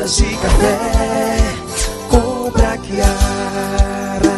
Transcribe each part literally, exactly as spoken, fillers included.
xícaras de café com Braquiara.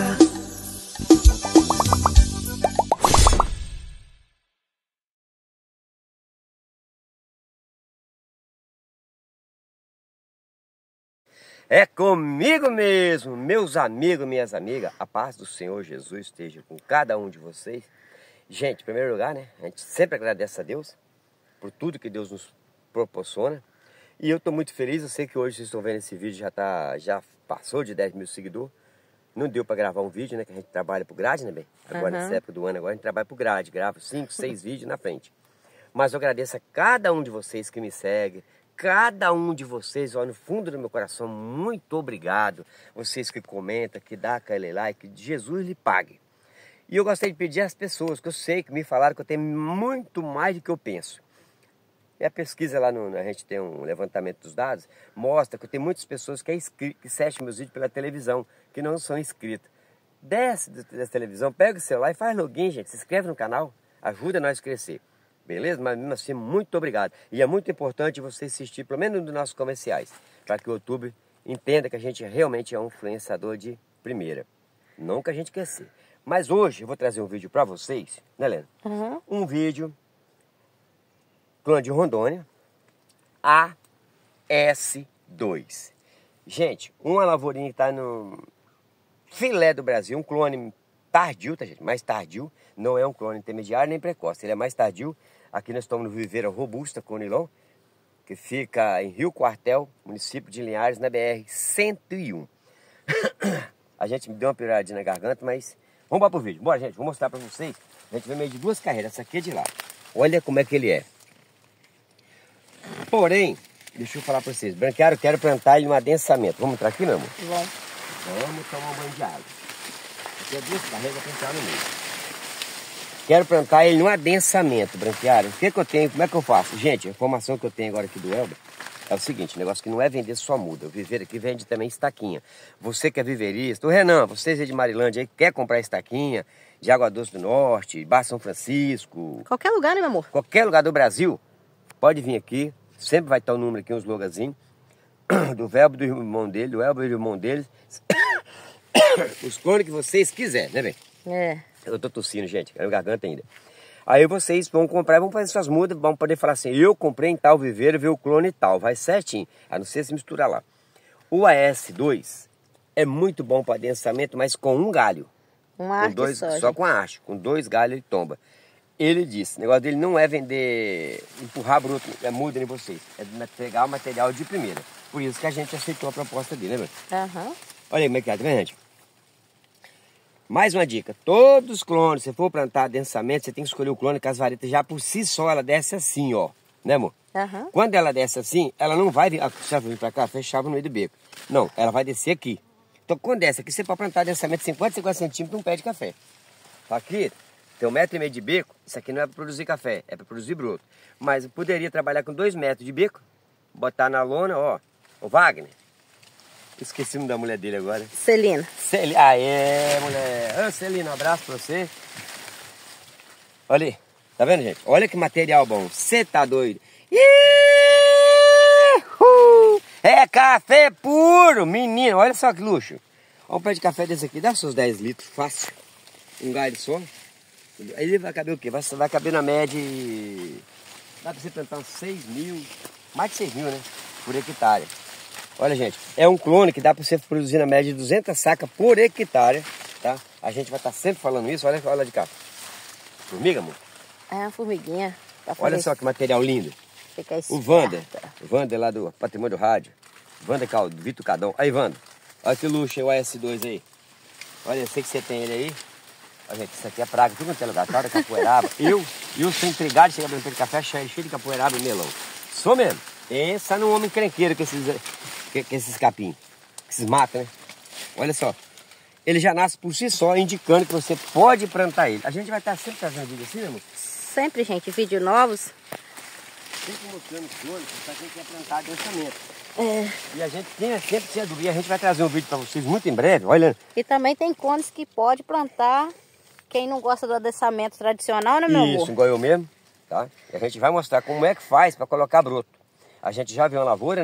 É comigo mesmo, meus amigos, minhas amigas. A paz do Senhor Jesus esteja com cada um de vocês. Gente, em primeiro lugar, né? A gente sempre agradece a Deus por tudo que Deus nos proporciona. E eu estou muito feliz. Eu sei que hoje vocês estão vendo esse vídeo, já, tá, já passou de dez mil seguidores. Não deu para gravar um vídeo, né? Que a gente trabalha por grade, né, bem? Agora, uhum. Nessa época do ano, agora a gente trabalha por grade. Grava cinco, seis vídeos na frente. Mas eu agradeço a cada um de vocês que me segue. Cada um de vocês, ó, no fundo do meu coração, muito obrigado. Vocês que comentam, que dá aquele like, que Jesus lhe pague. E eu gostaria de pedir às pessoas, que eu sei que me falaram que eu tenho muito mais do que eu penso. E a pesquisa lá, no, a gente tem um levantamento dos dados, mostra que eu tenho muitas pessoas que, é inscrito, que assistem meus vídeos pela televisão, que não são inscritas. Desce dessa televisão, pega o celular e faz login, gente. Se inscreve no canal, ajuda nós a crescer. Beleza? Mas mesmo assim, muito obrigado. E é muito importante você assistir, pelo menos nos nossos comerciais, para que o YouTube entenda que a gente realmente é um influenciador de primeira. Não que a gente quer ser. Mas hoje eu vou trazer um vídeo para vocês, né, Helena? Uhum. Um vídeo, clone de Rondônia, A S dois. Gente, uma lavourinha que está no filé do Brasil, um clone tardio, tá, gente? Mais tardio. Não é um clone intermediário nem precoce, ele é mais tardio. Aqui nós estamos no Viveira Robusta Conilon, que fica em Rio Quartel, município de Linhares, na B R cento e um. A gente me deu uma piradinha na garganta, mas vamos lá pro vídeo. Bora, gente, vou mostrar para vocês. A gente vai meio de duas carreiras, essa aqui é de lá. Olha como é que ele é. Porém, deixa eu falar para vocês, Branquiara, eu quero plantar ele no adensamento. Vamos entrar aqui, meu amor? Vamos. Vamos tomar um banho de água. Aqui é duas carreiras para entrar no meio. Quero plantar ele no adensamento, Branquiara. O que que eu tenho? Como é que eu faço? Gente, a informação que eu tenho agora aqui do Elber é o seguinte, o negócio que não é vender só muda. O viveiro aqui vende também estaquinha. Você que é viverista, o Renan, vocês aí de Marilândia aí, quer comprar estaquinha de Água Doce do Norte, Barra São Francisco. Qualquer lugar, né, meu amor? Qualquer lugar do Brasil, pode vir aqui. Sempre vai estar o número aqui, uns logazinhos. Do Velbo, do irmão dele, do Elber e do irmão dele. Os clones que vocês quiserem, né, velho? É. Eu tô tossindo, gente, é garganta ainda. Aí vocês vão comprar, vão fazer suas mudas, vão poder falar assim, eu comprei em tal viveiro, veio o clone e tal, vai certinho, a não ser se misturar lá. O A S dois é muito bom para adensamento, mas com um galho. Um arco com dois, só, só com a haste, com dois galhos ele tomba. Ele disse, o negócio dele não é vender, empurrar bruto, é muda em vocês, é pegar o material de primeira. Por isso que a gente aceitou a proposta dele, né, meu? Aham. Olha aí como é que é, tá vendo, gente? Mais uma dica, todos os clones, se for plantar adensamento, você tem que escolher o clone que as varetas já por si só, ela desce assim, ó. Né, amor? Uhum. Quando ela desce assim, ela não vai vir, ah, se ela vir pra cá, fechava no meio do beco. Não, ela vai descer aqui. Então quando desce aqui, você pode plantar adensamento de cinquenta, cinquenta centímetros, um pé de café. Aqui, tem um metro e meio de beco, isso aqui não é para produzir café, é para produzir broto. Mas eu poderia trabalhar com dois metros de beco, botar na lona, ó, o Wagner. Esqueci o nome da mulher dele agora. Celina. Celina. Ah, é, mulher. Ô, Celina, um abraço pra você. Olha aí. Tá vendo, gente? Olha que material bom. Você tá doido? Iiii, é café puro, menino. Olha só que luxo. Olha um pé de café desse aqui. Dá seus dez litros, fácil. Um galho só. Aí ele vai caber o quê? Vai, vai caber na média... Dá pra você plantar uns seis mil. Mais de seis mil, né? Por hectare. Olha, gente, é um clone que dá para você produzir na média de duzentas sacas por hectare, tá? A gente vai estar sempre falando isso, olha, olha de cá. Formiga, amor? É uma formiguinha. Olha só que material lindo. Fica o Wander, o Wander lá do Patrimônio do Rádio. Wander Caldo, Vitor Cadão. Aí, Wander, olha que luxo, o A S dois aí. Olha, eu sei que você tem ele aí. Olha, gente, isso aqui é praga, tudo quanto é lugar, tal, capoeiraba. eu, eu sou entregado, chega abrindo pé de café, cheio de capoeiraba e melão. Sou mesmo. Pensa num homem crenqueiro com esses... Que, que esses capim, que esses matam, né? Olha só, ele já nasce por si só, indicando que você pode plantar ele. A gente vai estar sempre trazendo vídeo assim, né, amor? Sempre, gente, vídeo novos. Sempre mostrando os clones para quem quer plantar adensamento. É. E a gente tem sempre tinha dúvida, a gente vai trazer um vídeo para vocês muito em breve, olha. E também tem clones que pode plantar, quem não gosta do adensamento tradicional, né, meu amor? Isso, igual eu mesmo, tá? E a gente vai mostrar como é que faz para colocar broto. A gente já viu uma lavoura, né?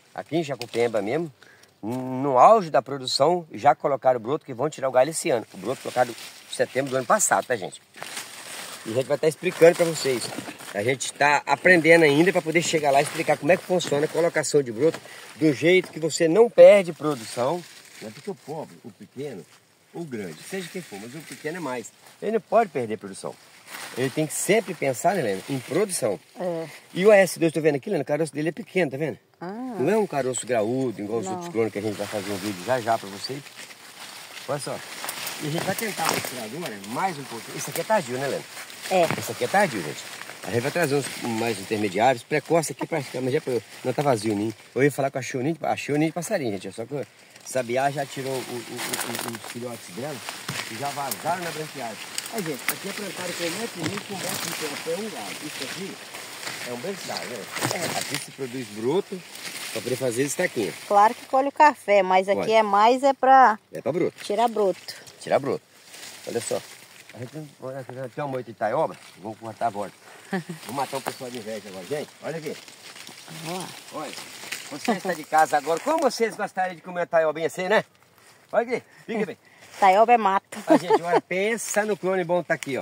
aqui em Jacupemba mesmo, no auge da produção, já colocaram o broto que vão tirar o galho esse ano. O broto colocado em setembro do ano passado, tá, gente? E a gente vai estar explicando para vocês. A gente está aprendendo ainda para poder chegar lá e explicar como é que funciona a colocação de broto do jeito que você não perde produção. Não é porque o pobre, o pequeno, o grande, seja quem for, mas o pequeno é mais. Ele não pode perder produção. Ele tem que sempre pensar, né, Helena, em produção. É. E o A S dois, tô vendo aqui, Helena, o caroço dele é pequeno, tá vendo? Ah. Não é um caroço graúdo, igual os Não. outros clones que a gente vai fazer um vídeo já já para vocês. Olha só. E a gente vai tentar mostrar agora mais um pouquinho. Esse aqui é tardio, né, Helena? É. Esse aqui é tardio, gente. A gente vai trazer uns mais intermediários, precoce aqui pra mas já pra... Não tá vazio o ninho. Eu ia falar com a Chuninho, achei o ninho de passarinho, gente. Só que o Sabiá já tirou o, o, o, o, os filhotes dela e já vazaram na branqueada. Aí, gente, aqui é plantado com um metro e meio com um metro de tempo. É um galo. Isso aqui é um branqueado, né? É. Aqui se produz broto pra poder fazer esse taquinho. Claro que colhe o café, mas aqui Olha. é mais é pra É pra broto. tirar broto. Tirar broto. Olha só. A gente tem uma moita de taioba, vamos cortar a borda. Vou matar o pessoal de inveja agora. Gente, olha aqui. Ó. Olha, você está de casa agora. Como vocês gostariam de comer taioba assim, né? Olha aqui, fica bem. Taioba é mato. A gente, olha, pensa no clone bom que tá aqui, ó.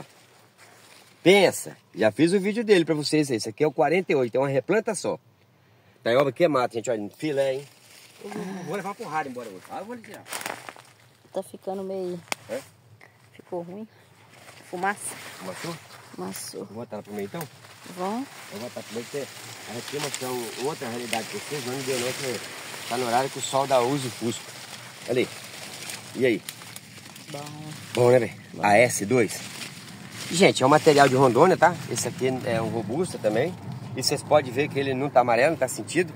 Pensa. Já fiz o vídeo dele pra vocês aí. Esse aqui é o quarenta e oito, é uma replanta só. Taioba aqui é mato, gente. Olha, filé, hein? Eu vou, vou levar uma porrada embora hoje. Ah, eu vou lhe tirar. Tá ficando meio... É? Ficou ruim. Fumaça. Matou? Maçou. Vou botar pro meio então? Vamos. Eu vou botar pro meio porque a gente quer mostrar um- outra realidade pra vocês. Não deu não, que tá no horário que o sol dá uso e fusco. Olha aí. E aí? Bom. Bom, né, velho? A S dois. Gente, é um material de Rondônia, tá? Esse aqui é um robusta também. E vocês podem ver que ele não tá amarelo, não tá sentido.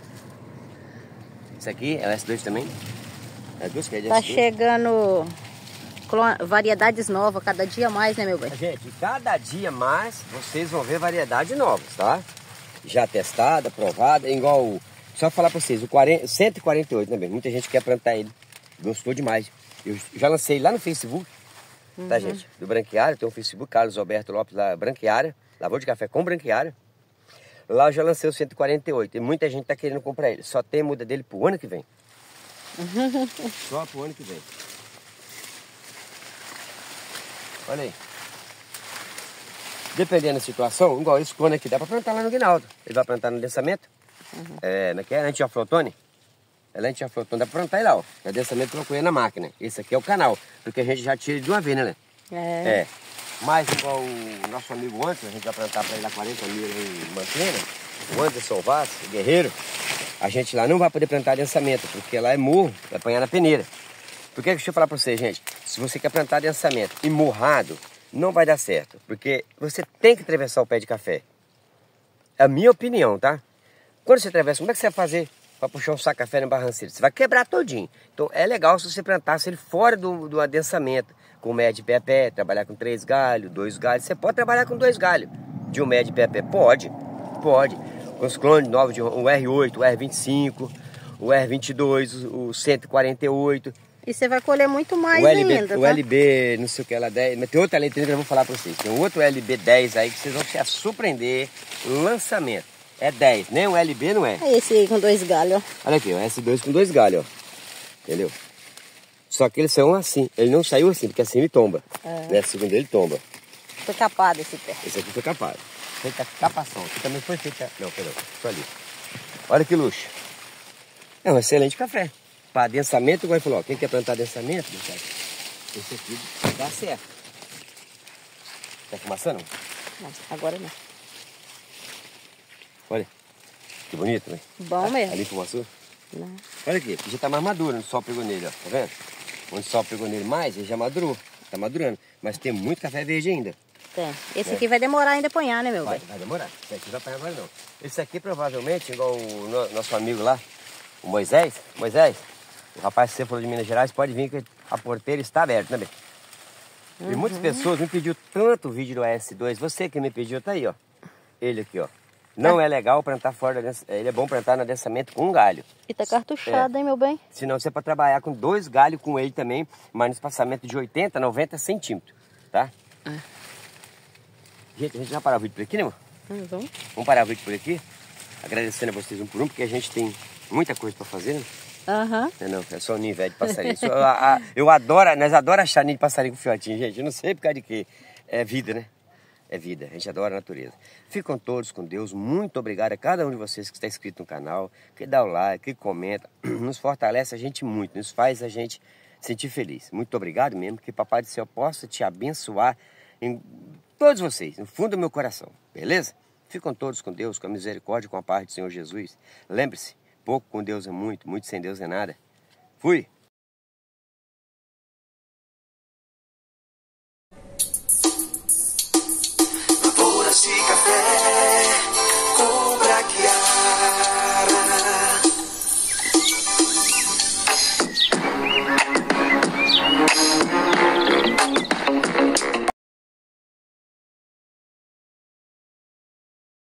Esse aqui é o S dois também. É duas que é de Tá S dois. chegando clon- variedades novas, cada dia mais, né, meu bem? Gente, cada dia mais vocês vão ver variedades novas, tá? Já testada, aprovada, igual... o- Só falar pra vocês, o quarenta, cento e quarenta e oito, né, bem? Muita gente quer plantar ele. Gostou demais. Eu já lancei lá no Facebook, tá, gente? Do Branqueário, tem um Facebook, Carlos Alberto Lopes, lá, Branqueário. Lavou de café com Branqueário. Lá eu já lancei o cento e quarenta e oito. E muita gente tá querendo comprar ele. Só tem muda dele pro ano que vem. Só pro ano que vem. Olha aí. Dependendo da situação, igual esse cone aqui, dá pra plantar lá no Guinaldo. Ele vai plantar no densamento. Uhum. É, como é que é? Antiaflotone. É antiaflotone, dá pra plantar ele lá, ó. É densamento procurando na máquina. Esse aqui é o canal, porque a gente já tira ele de uma vez, né, Lê? É. É. Mas igual o nosso amigo Anderson, a gente vai plantar para ele lá quarenta mil em Mantena, o Anderson Vaz, o guerreiro, a gente lá não vai poder plantar densamento, porque lá é morro, vai apanhar na peneira. Por que deixa eu falar para você, gente? Se você quer plantar densamento e morrado, não vai dar certo, porque você tem que atravessar o pé de café. É a minha opinião, tá? Quando você atravessa, como é que você vai fazer para puxar um saco de café na barranceira? Você vai quebrar todinho. Então é legal se você plantasse ele fora do, do adensamento, com médio pé a pé, trabalhar com três galhos, dois galhos. Você pode trabalhar com dois galhos de um médio pé a pé? Pode, pode. Com os clones novos, de o R oito, o R vinte e cinco, o R vinte e dois, o cento e quarenta e oito. E você vai colher muito mais o L B, ainda, o tá? L B, não sei o que, ela dez. Mas tem outra letra que eu vou falar para vocês. Tem um outro L B dez aí que vocês vão se surpreender. Lançamento. É dez, nem o L B não é. É esse aí com dois galhos, ó. Olha aqui, o S dois com dois galhos, ó. Entendeu? Só que eles são assim. Ele não saiu assim, porque assim ele tomba. É. Né? Segundo ele tomba. Foi capado esse pé. Esse aqui foi capado. Feita capação. Aqui também foi feita. Não, perdão. Isso ali. Olha que luxo. É um excelente café. Para adensamento, igual ele falou, ó, quem quer plantar adensamento, esse aqui dá certo. Tá fumaçando? Não, agora não. Olha. Que bonito, né? Bom mesmo. Ali fumaçou? Não. Olha aqui, já tá mais maduro, onde o sol pegou nele, ó. Tá vendo? Onde o sol pegou nele mais, ele já madurou. Tá madurando. Mas tem muito café verde ainda. Tem. Esse É. aqui vai demorar ainda a apanhar, né, meu Vai, bem? vai demorar. Esse aqui não vai apanhar agora não. Esse aqui provavelmente, igual o no- nosso amigo lá, o Moisés. Moisés, o rapaz que você falou de Minas Gerais, pode vir que a porteira está aberta, né, bem? E muitas pessoas me pediu tanto o vídeo do A S dois. Você que me pediu, tá aí, ó. Ele aqui, ó. Não é legal plantar fora da densa- ele é bom plantar no adensamento com um galho. E tá cartuchado, hein, meu bem? Senão você pode trabalhar com dois galhos com ele também, mas no espaçamento de oitenta, noventa centímetros, tá? É. Gente, a gente vai parar o vídeo por aqui, né, amor? Hum, vamos. Vamos parar o vídeo por aqui. agradecendo a vocês um por um, porque a gente tem muita coisa para fazer, né? Aham. Não, não, é só ninho velho de passarinho. Só, a, a, eu adoro, nós adoramos achar ninho de passarinho com fiotinho, gente. Eu não sei por causa de quê. É vida, né? É vida. A gente adora a natureza. Ficam todos com Deus. Muito obrigado a cada um de vocês que está inscrito no canal, que dá o like, que comenta. Nos fortalece a gente muito, nos faz a gente sentir feliz. Muito obrigado mesmo, que Papai do Céu possa te abençoar em todos vocês, no fundo do meu coração. Beleza? Ficam todos com Deus, com a misericórdia, com a paz do Senhor Jesus. Lembre-se, pouco com Deus é muito, muito sem Deus é nada. Fui!